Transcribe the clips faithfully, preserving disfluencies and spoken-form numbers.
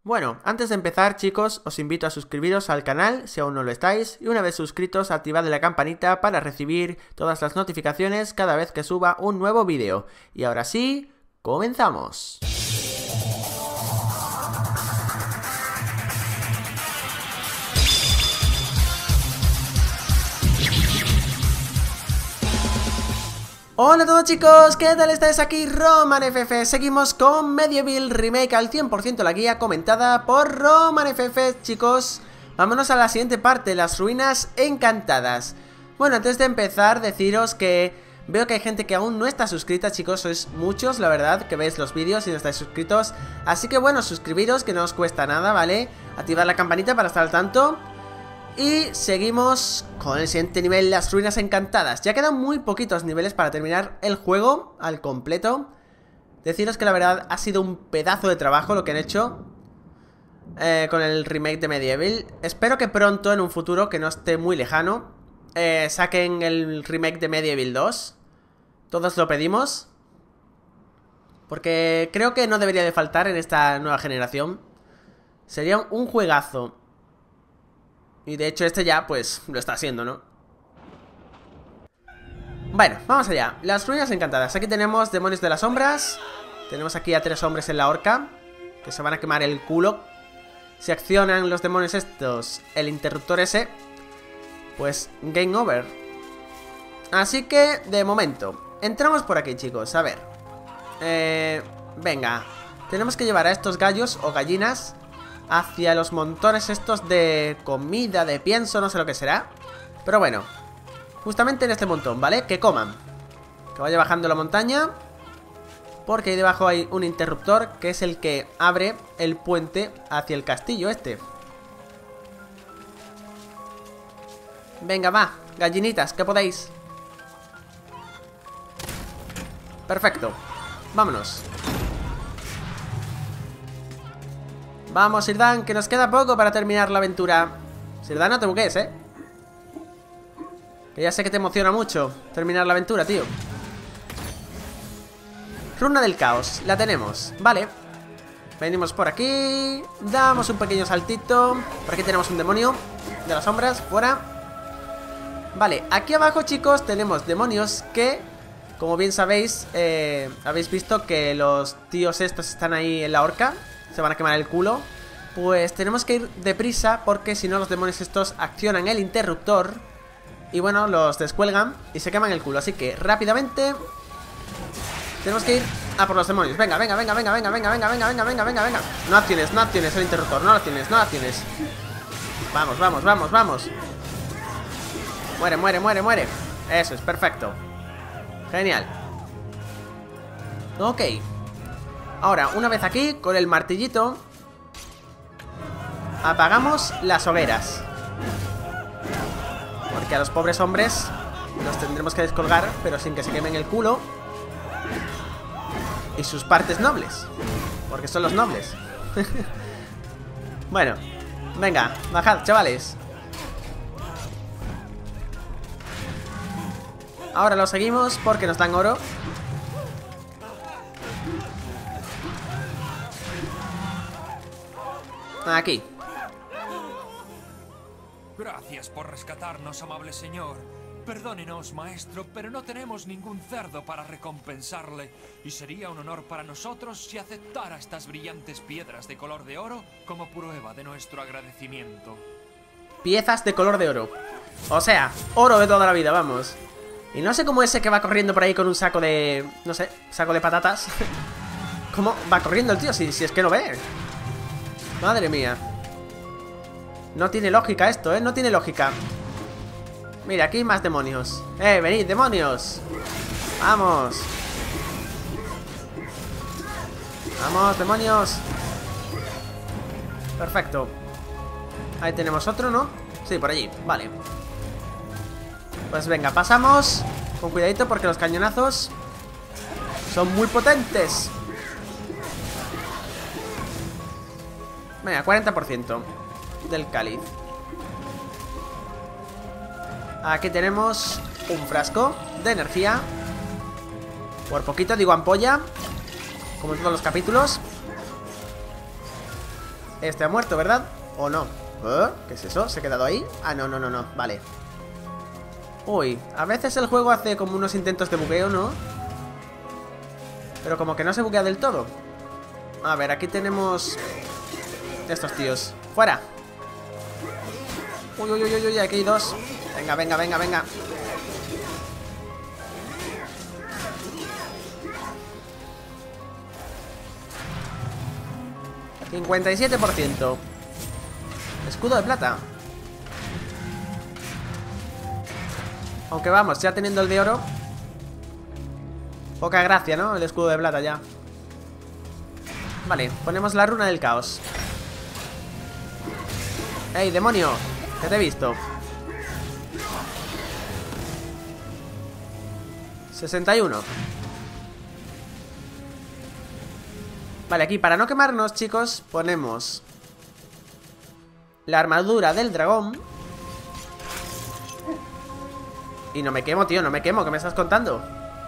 Bueno, antes de empezar, chicos, os invito a suscribiros al canal si aún no lo estáis, y una vez suscritos, activad la campanita para recibir todas las notificaciones cada vez que suba un nuevo vídeo. Y ahora sí, comenzamos. Hola a todos, chicos, ¿qué tal estáis? Aquí RomanFF. Seguimos con Medieval Remake al cien por ciento, la guía comentada por RomanFF, chicos. Vámonos a la siguiente parte, las ruinas encantadas. Bueno, antes de empezar, deciros que veo que hay gente que aún no está suscrita, chicos. Sois muchos, la verdad, que veis los vídeos y no estáis suscritos. Así que bueno, suscribiros, que no os cuesta nada, ¿vale? Activad la campanita para estar al tanto. Y seguimos con el siguiente nivel, las ruinas encantadas. Ya quedan muy poquitos niveles para terminar el juego al completo. Deciros que la verdad ha sido un pedazo de trabajo lo que han hecho eh, con el remake de Medieval. Espero que pronto, en un futuro que no esté muy lejano, eh, saquen el remake de Medieval dos. Todos lo pedimos, porque creo que no debería de faltar en esta nueva generación. Sería un juegazo. Y de hecho este ya, pues, lo está haciendo, ¿no? Bueno, vamos allá. Las ruinas encantadas. Aquí tenemos demonios de las sombras. Tenemos aquí a tres hombres en la horca que se van a quemar el culo. Si accionan los demonios estos, el interruptor ese, pues, game over. Así que, de momento, entramos por aquí, chicos. A ver, eh, venga. Tenemos que llevar a estos gallos o gallinas hacia los montones estos de comida, de pienso, no sé lo que será. Pero bueno, justamente en este montón, ¿vale? Que coman. Que vaya bajando la montaña, porque ahí debajo hay un interruptor que es el que abre el puente hacia el castillo este. Venga, va, gallinitas, que podéis. Perfecto, vámonos. Vamos, Sirdan, que nos queda poco para terminar la aventura. Sirdan, no te buques, ¿eh? Que ya sé que te emociona mucho terminar la aventura, tío. Runa del caos, la tenemos, vale. Venimos por aquí, damos un pequeño saltito. Por aquí tenemos un demonio de las sombras, fuera. Vale, aquí abajo, chicos, tenemos demonios que, como bien sabéis, eh, habéis visto que los tíos estos están ahí en la horca. Se van a quemar el culo. Pues tenemos que ir deprisa, porque si no los demonios estos accionan el interruptor y bueno, los descuelgan y se queman el culo. Así que rápidamente tenemos que ir a por los demonios. Venga, venga, venga, venga, venga, venga, venga, venga, venga, venga, venga, venga. No acciones, no acciones el interruptor, no lo tienes, no lo tienes. Vamos, vamos, vamos, vamos. Muere, muere, muere, muere. Eso es, perfecto. Genial. Ok. Ahora, una vez aquí, con el martillito, apagamos las hogueras, porque a los pobres hombres los tendremos que descolgar, pero sin que se quemen el culo y sus partes nobles, porque son los nobles. Bueno, venga, bajad, chavales. Ahora lo seguimos porque nos dan oro. Aquí. Gracias por rescatarnos, amable señor. Perdónenos, maestro, pero no tenemos ningún cerdo para recompensarle, y sería un honor para nosotros si aceptara estas brillantes piedras de color de oro como prueba de nuestro agradecimiento. Piezas de color de oro. O sea, oro de toda la vida, vamos. Y no sé cómo ese que va corriendo por ahí con un saco de... no sé, saco de patatas. ¿Cómo va corriendo el tío? Si, si es que no ve. Madre mía. No tiene lógica esto, ¿eh? No tiene lógica. Mira, aquí hay más demonios. ¡Eh, venid, demonios! ¡Vamos! ¡Vamos, demonios! Perfecto. Ahí tenemos otro, ¿no? Sí, por allí, vale. Pues venga, pasamos. Con cuidadito porque los cañonazos son muy potentes. Venga, cuarenta por ciento del cáliz. Aquí tenemos un frasco de energía. Por poquito, digo ampolla, como en todos los capítulos. Este ha muerto, ¿verdad? ¿O no? ¿Eh? ¿Qué es eso? ¿Se ha quedado ahí? Ah, no, no, no, no, vale. Uy, a veces el juego hace como unos intentos de bugueo, ¿no? Pero como que no se buguea del todo. A ver, aquí tenemos estos tíos. ¡Fuera! Uy, uy, uy, uy, uy, aquí hay dos. Venga, venga, venga, venga. cincuenta y siete por ciento. Escudo de plata. Aunque vamos, ya teniendo el de oro, poca gracia, ¿no? El escudo de plata ya. Vale, ponemos la runa del caos. ¡Ey, demonio! Que te he visto. sesenta y uno. Vale, aquí para no quemarnos, chicos, ponemos la armadura del dragón. Y no me quemo, tío, no me quemo, ¿qué me estás contando?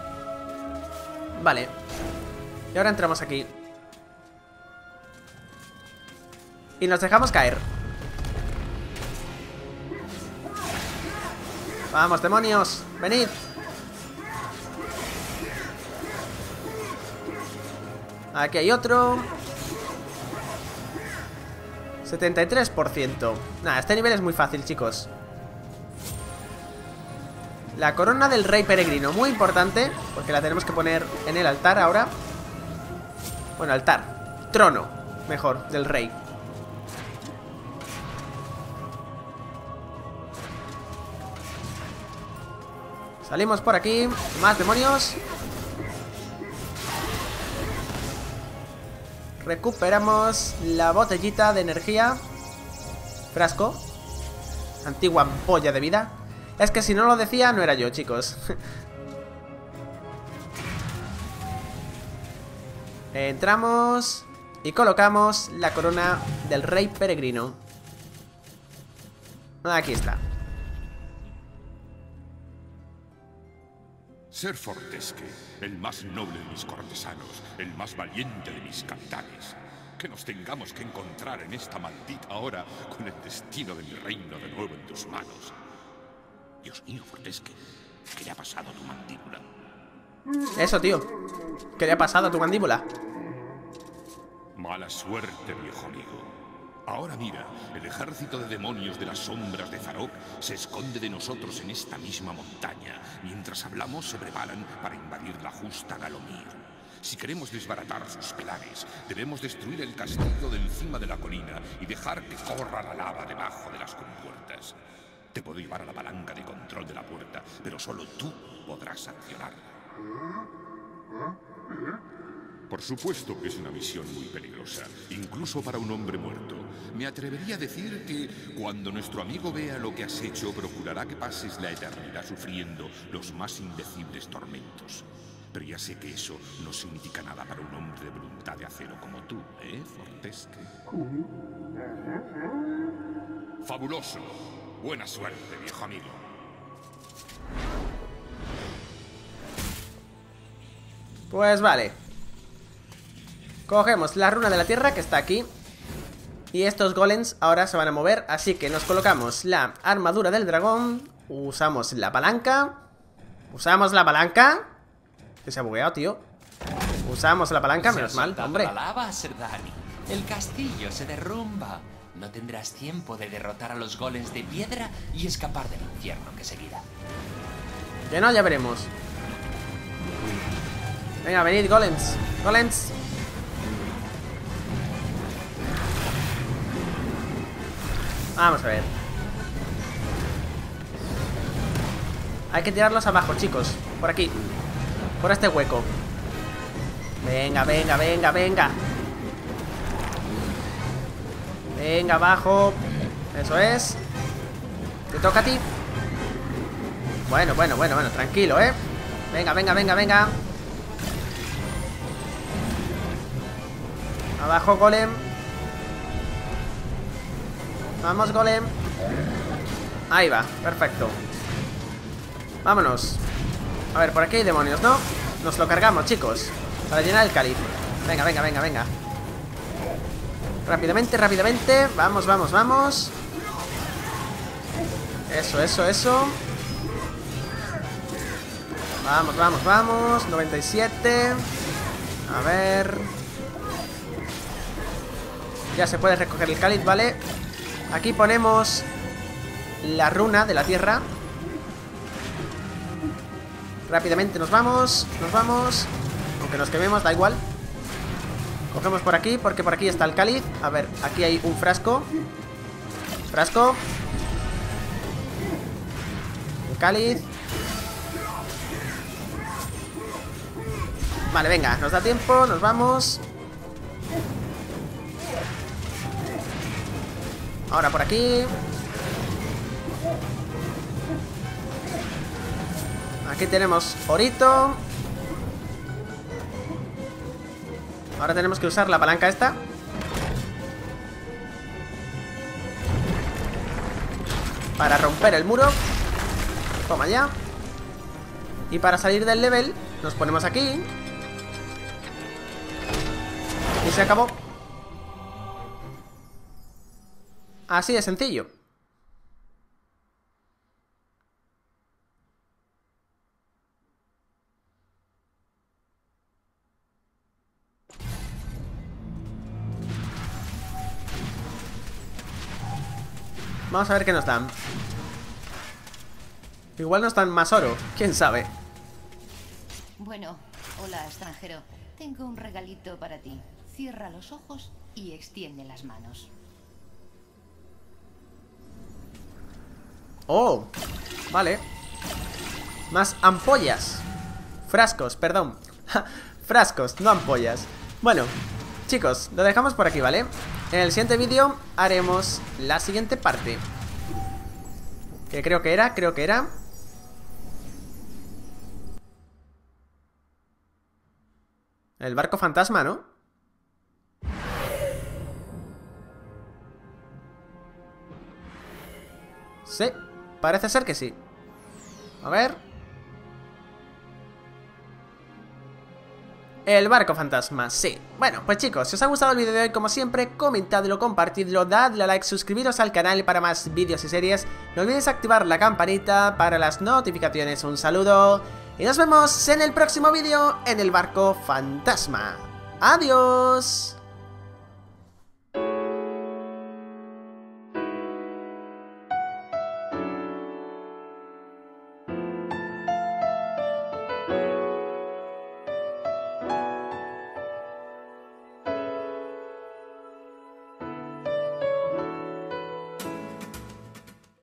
Vale. Y ahora entramos aquí. Y nos dejamos caer. Vamos, demonios, venid. Aquí hay otro. setenta y tres por ciento. Nada, este nivel es muy fácil, chicos. La corona del rey peregrino, muy importante, porque la tenemos que poner en el altar ahora. Bueno, altar, trono, mejor, del rey. Salimos por aquí. Más demonios. Recuperamos la botellita de energía. Frasco. Antigua polla de vida. Es que si no lo decía, no era yo, chicos. Entramos y colocamos la corona del rey peregrino. Aquí está. Ser Fortesque, el más noble de mis cortesanos, el más valiente de mis capitanes. Que nos tengamos que encontrar en esta maldita hora con el destino de mi reino de nuevo en tus manos. Dios mío, Fortesque, ¿qué le ha pasado a tu mandíbula? Eso, tío. ¿Qué le ha pasado a tu mandíbula? Mala suerte, viejo amigo. Ahora mira, el ejército de demonios de las sombras de Zarok se esconde de nosotros en esta misma montaña. Mientras hablamos, se preparan para invadir la justa Galomir. Si queremos desbaratar sus pilares, debemos destruir el castillo de encima de la colina y dejar que corra la lava debajo de las compuertas. Te puedo llevar a la palanca de control de la puerta, pero solo tú podrás accionarla. Por supuesto que es una misión muy peligrosa, incluso para un hombre muerto. Me atrevería a decir que cuando nuestro amigo vea lo que has hecho, procurará que pases la eternidad sufriendo los más indecibles tormentos. Pero ya sé que eso no significa nada para un hombre de voluntad de acero como tú, ¿eh, Fortesque? Fabuloso. Buena suerte, viejo amigo. Pues vale. Cogemos la runa de la tierra que está aquí. Y estos golems ahora se van a mover. Así que nos colocamos la armadura del dragón. Usamos la palanca. Usamos la palanca. Que se ha bugueado, tío. Usamos la palanca, menos mal, hombre. La lava, Serdani. El castillo se derrumba. No tendrás tiempo de derrotar a los golems de piedra y escapar del infierno que seguirá. Que no, ya veremos. Venga, venid, golems. Golems. Vamos a ver. Hay que tirarlos abajo, chicos. Por aquí. Por este hueco. Venga, venga, venga, venga. Venga, abajo. Eso es. Te toca a ti. Bueno, bueno, bueno, bueno, tranquilo, ¿eh? Venga, venga, venga, venga. Abajo, golem. Vamos, golem. Ahí va, perfecto. Vámonos. A ver, por aquí hay demonios, ¿no? Nos lo cargamos, chicos. Para llenar el cáliz. Venga, venga, venga, venga. Rápidamente, rápidamente. Vamos, vamos, vamos. Eso, eso, eso. Vamos, vamos, vamos. noventa y siete. A ver. Ya se puede recoger el cáliz, ¿vale? Aquí ponemos la runa de la tierra. Rápidamente nos vamos. Nos vamos. Aunque nos quememos, da igual. Cogemos por aquí, porque por aquí está el cáliz. A ver, aquí hay un frasco. Frasco. El cáliz. Vale, venga, nos da tiempo, nos vamos. Ahora por aquí. Aquí tenemos orito. Ahora tenemos que usar la palanca esta. Para romper el muro. Toma ya. Y para salir del level nos ponemos aquí. Y se acabó. Así de sencillo. Vamos a ver qué nos dan. Igual nos dan más oro, quién sabe. Bueno, hola extranjero. Tengo un regalito para ti. Cierra los ojos y extiende las manos. Oh, vale. Más ampollas. Frascos, perdón. Frascos, no ampollas. Bueno, chicos, lo dejamos por aquí, ¿vale? En el siguiente vídeo haremos la siguiente parte. Que creo que era, creo que era el barco fantasma, ¿no? Sí, parece ser que sí. A ver. El barco fantasma, sí. Bueno, pues chicos, si os ha gustado el vídeo de hoy, como siempre, comentadlo, compartidlo, dadle a like, suscribiros al canal para más vídeos y series. No olvidéis activar la campanita para las notificaciones. Un saludo y nos vemos en el próximo vídeo en el barco fantasma. ¡Adiós!